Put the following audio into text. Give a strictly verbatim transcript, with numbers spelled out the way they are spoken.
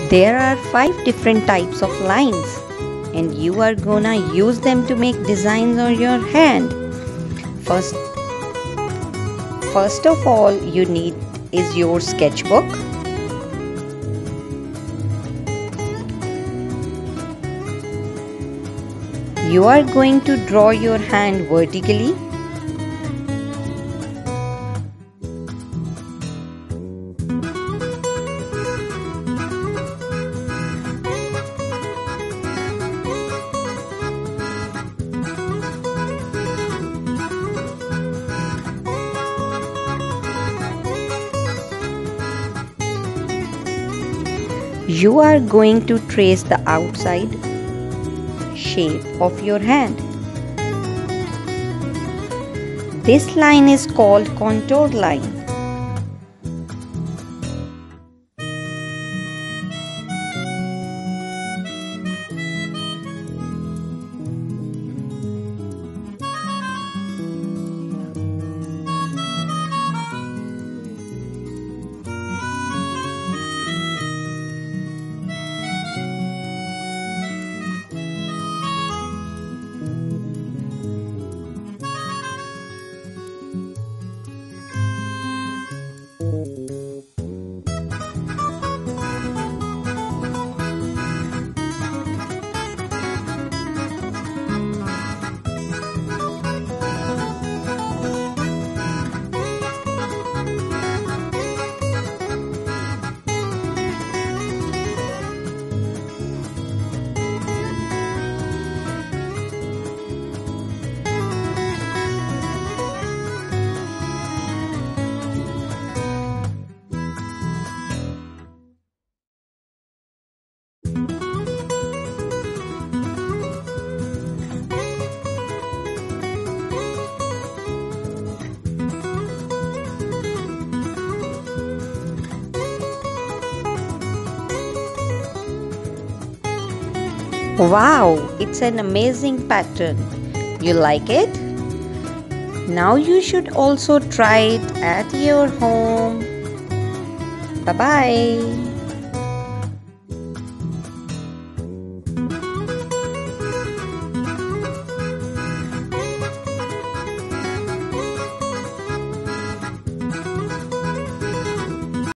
There are five different types of lines, and you are gonna use them to make designs on your hand. First, first of all, you need is your sketchbook. You are going to draw your hand vertically. You are going to trace the outside shape of your hand. This line is called contour line. Wow, it's an amazing pattern. You like it? Now you should also try it at your home. Bye-bye.